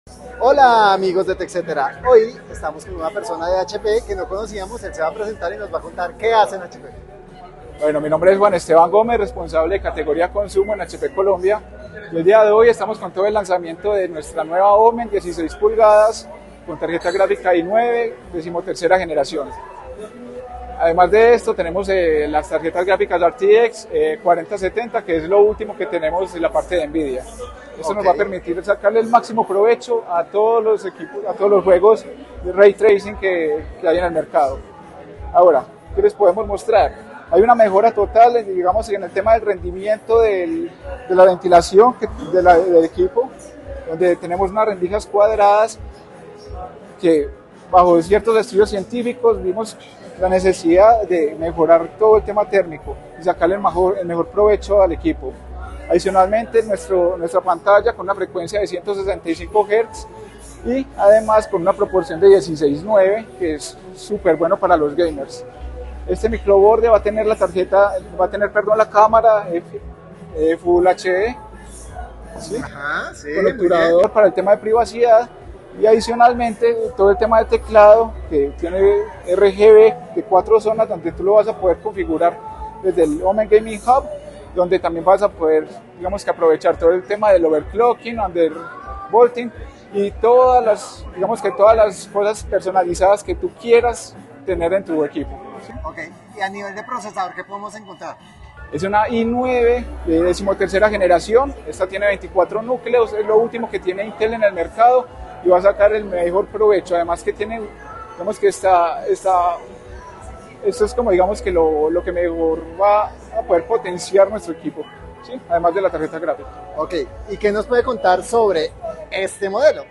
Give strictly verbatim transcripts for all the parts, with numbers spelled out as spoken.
Hola amigos de TechCetera, hoy estamos con una persona de H P que no conocíamos, él se va a presentar y nos va a contar qué hace en H P. Bueno, mi nombre es Juan Esteban Gómez, responsable de categoría consumo en H P Colombia. Y el día de hoy estamos con todo el lanzamiento de nuestra nueva Omen dieciséis pulgadas con tarjeta gráfica i nueve, decimotercera generación. Además de esto tenemos eh, las tarjetas gráficas R T X eh, cuarenta setenta, que es lo último que tenemos en la parte de Nvidia. Esto okay. nos va a permitir sacarle el máximo provecho a todos los equipos, a todos los juegos de Ray Tracing que, que hay en el mercado. Ahora, ¿qué les podemos mostrar? Hay una mejora total, digamos, en el tema del rendimiento del, de la ventilación que, de la, del equipo, donde tenemos unas rendijas cuadradas que, bajo ciertos estudios científicos, vimos la necesidad de mejorar todo el tema térmico y sacarle el mejor, el mejor provecho al equipo. Adicionalmente, nuestro, nuestra pantalla con una frecuencia de ciento sesenta y cinco hertz y además con una proporción de dieciséis nueve, que es súper bueno para los gamers. Este microborde va a tener la tarjeta, va a tener, perdón, la cámara F, eh, Full H D, ¿sí? Ajá, sí, con obturador para el tema de privacidad. Y adicionalmente todo el tema de teclado, que tiene R G B de cuatro zonas, donde tú lo vas a poder configurar desde el Omen Gaming Hub, donde también vas a poder, digamos, que aprovechar todo el tema del overclocking, undervolting y todas las, digamos, que todas las cosas personalizadas que tú quieras tener en tu equipo, ¿sí? Ok, y a nivel de procesador, ¿qué podemos encontrar? Es una i nueve de decimotercera generación, esta tiene veinticuatro núcleos, es lo último que tiene Intel en el mercado y va a sacar el mejor provecho. Además que tiene, digamos que esta, esta, esto es como digamos que lo, lo que mejor va a poder potenciar nuestro equipo, ¿sí? Además de la tarjeta gráfica. Ok, ¿y qué nos puede contar sobre este modelo?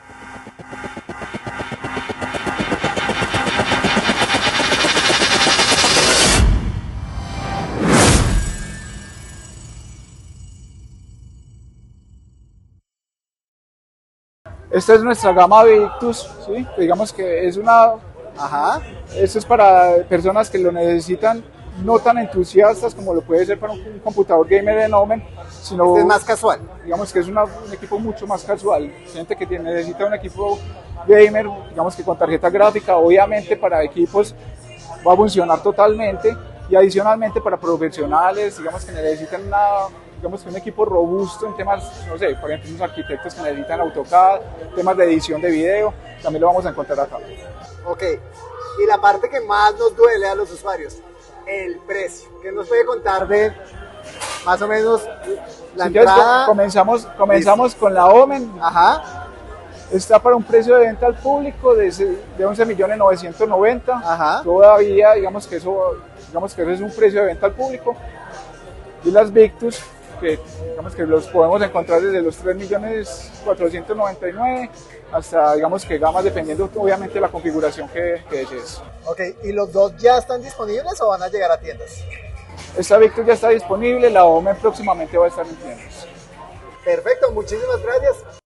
Esta es nuestra gama Victus, ¿sí? Digamos que es una... Ajá. Esto es para personas que lo necesitan, no tan entusiastas como lo puede ser para un, un computador gamer en Omen, sino... Este es más casual. Digamos que es una, un equipo mucho más casual. Gente que tiene, necesita un equipo gamer, digamos que con tarjeta gráfica, obviamente para equipos va a funcionar totalmente, y adicionalmente para profesionales, digamos que necesitan una... digamos que un equipo robusto en temas, no sé, por ejemplo, unos arquitectos que necesitan AutoCAD, temas de edición de video, también lo vamos a encontrar acá. Ok, y la parte que más nos duele a los usuarios, el precio. ¿Qué nos puede contar de más o menos la Si entrada? Comenzamos, comenzamos con la Omen. Ajá. Está para un precio de venta al público de, de once millones novecientos noventa. Ajá. Todavía, digamos que, eso, digamos que eso es un precio de venta al público. Y las Victus, que digamos que los podemos encontrar desde los tres millones cuatrocientos noventa y nueve hasta, digamos que gamas dependiendo obviamente de la configuración que, que desees. Ok, ¿y los dos ya están disponibles o van a llegar a tiendas? Esta Victus ya está disponible, la Omen próximamente va a estar en tiendas. Perfecto, muchísimas gracias.